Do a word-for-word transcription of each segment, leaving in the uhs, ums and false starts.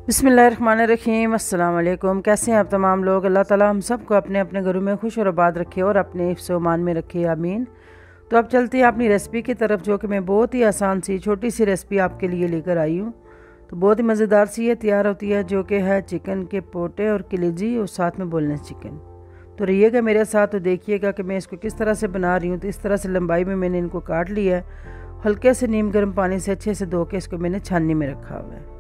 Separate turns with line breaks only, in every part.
बिस्मिल्लाहिर्रहमानिर्रहीम। अस्सलाम वालेकुम। कैसे हैं आप तमाम लोग? अल्लाह ताला हम सबको अपने अपने घरों में खुश और आबाद रखे और अपने हिफ्ज़ व अमान में रखे, आमीन। तो अब चलते हैं अपनी रेसिपी की तरफ, जो कि मैं बहुत ही आसान सी छोटी सी रेसिपी आपके लिए लेकर आई हूँ। तो बहुत ही मज़ेदार सी ये तैयार होती है, जो कि है चिकन के पोटे और कलेजी और साथ में बोनलेस चिकन। तो रहिएगा मेरे साथ, तो देखिएगा कि मैं इसको किस तरह से बना रही हूँ। तो इस तरह से लंबाई में मैंने इनको काट लिया है। हल्के से नीम गर्म पानी से अच्छे से धो के इसको मैंने छाननी में रखा हुआ है।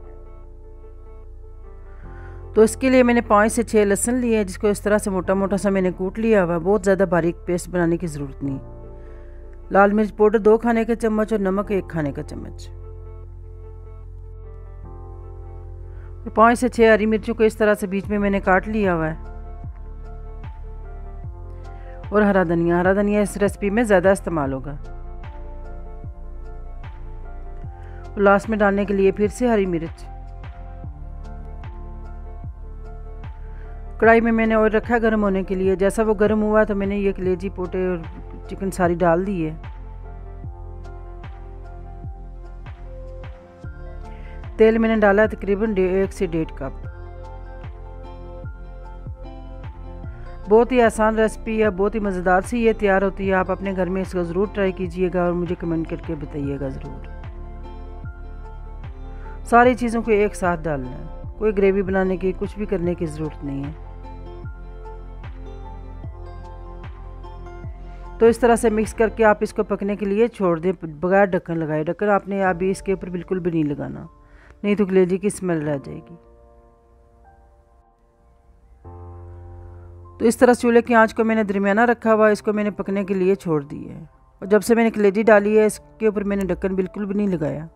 तो इसके लिए मैंने पाँच से छः लहसुन लिए हैं, जिसको इस तरह से मोटा मोटा सा मैंने कूट लिया हुआ। बहुत ज़्यादा बारीक पेस्ट बनाने की ज़रूरत नहीं। लाल मिर्च पाउडर दो खाने का चम्मच और नमक एक खाने का चम्मच। पाँच से छः हरी मिर्चों को इस तरह से बीच में मैंने काट लिया हुआ है। और हरा धनिया, हरा धनिया इस रेसिपी में ज़्यादा इस्तेमाल होगा। लास्ट में डालने के लिए फिर से हरी मिर्च। कढ़ाई में मैंने ऑयल रखा गर्म होने के लिए। जैसा वो गर्म हुआ तो मैंने ये कलेजी पोटे और चिकन सारी डाल दी है। तेल मैंने डाला है तकरीबन एक से डेढ़ कप। बहुत ही आसान रेसिपी है, बहुत ही मज़ेदार सी ये तैयार होती है। आप अपने घर में इसको ज़रूर ट्राई कीजिएगा और मुझे कमेंट करके बताइएगा ज़रूर। सारी चीज़ों को एक साथ डालना है, कोई ग्रेवी बनाने की कुछ भी करने की ज़रूरत नहीं है। तो इस तरह से मिक्स करके आप इसको पकने के लिए छोड़ दें बगैर ढक्कन लगाए। ढक्कन आपने अभी इसके ऊपर बिल्कुल भी नहीं लगाना, नहीं तो कलेजी की स्मेल रह जाएगी। तो इस तरह चूल्हे की आंच को मैंने दरमियाना रखा हुआ, इसको मैंने पकने के लिए छोड़ दी है। और जब से मैंने कलेजी डाली है, इसके ऊपर मैंने ढक्कन बिल्कुल भी नहीं लगाया।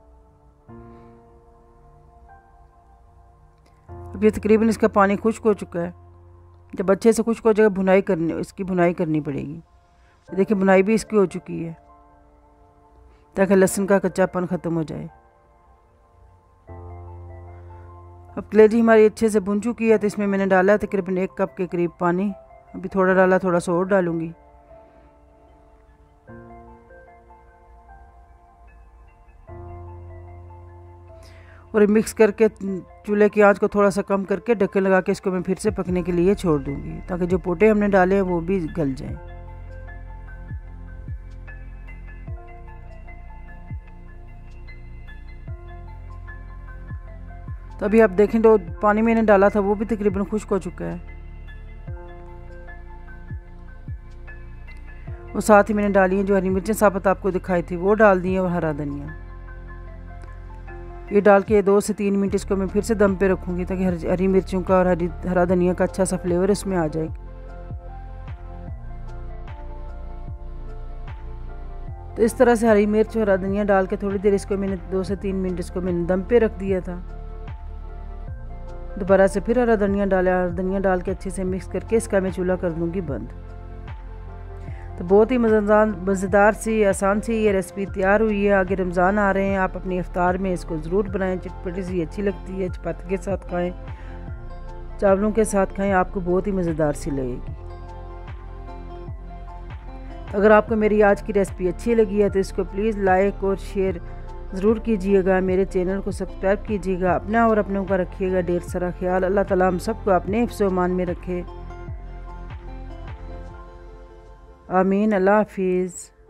अब ये तकरीबन इसका पानी खुश्क हो चुका है। जब अच्छे से खुश्क हो जाएगा, भुनाई करनी इसकी भुनाई करनी पड़ेगी। देखिए बुनाई भी इसकी हो चुकी है, ताकि लहसुन का कच्चापन ख़त्म हो जाए। अब कलेजी हमारी अच्छे से भुन चुकी है, तो इसमें मैंने डाला है तकरीबन एक कप के करीब पानी। अभी थोड़ा डाला, थोड़ा सा और डालूंगी। और मिक्स करके चूल्हे की आंच को थोड़ा सा कम करके ढक्कन लगा के इसको मैं फिर से पकने के लिए छोड़ दूंगी, ताकि जो पोटे हमने डाले हैं वो भी गल जाएं। तो अभी आप देखें तो पानी मैंने डाला था वो भी तकरीबन खुश्क हो चुका है। वो साथ ही मैंने डाली है जो हरी मिर्चें साबुत आपको दिखाई थी, वो डाल दी है, और हरा धनिया। ये डाल के दो से तीन मिनट इसको मैं फिर से दम पे रखूँगी, ताकि हरी मिर्चों का और हरी हरा धनिया का अच्छा सा फ्लेवर इसमें आ जाए। तो इस तरह से हरी मिर्च और हरा धनिया डाल के थोड़ी देर इसको मैंने दो से तीन मिनट इसको मैंने दम पे रख दिया था। दोबारा से फिर हरा धनिया डाला, हरा धनिया डाल के अच्छे से मिक्स करके इसका मैं चूल्हा कर दूंगी बंद। तो बहुत ही मज़ेदार मज़ेदार सी आसान सी ये रेसिपी तैयार हुई है। आगे रमज़ान आ रहे हैं, आप अपनी इफ्तार में इसको ज़रूर बनाएं। चटपटी सी अच्छी लगती है, चपाती के साथ खाएं, चावलों के साथ खाएं, आपको बहुत ही मज़ेदार सी लगेगी। अगर आपको मेरी आज की रेसिपी अच्छी लगी है तो इसको प्लीज़ लाइक और शेयर ज़रूर कीजिएगा। मेरे चैनल को सब्सक्राइब कीजिएगा। अपना और अपनों का रखिएगा ढेर सारा ख्याल। अल्लाह ताला हम सबको अपने हिफ्ज़ व अमान में रखे, आमीन। अल्लाह हाफिज़।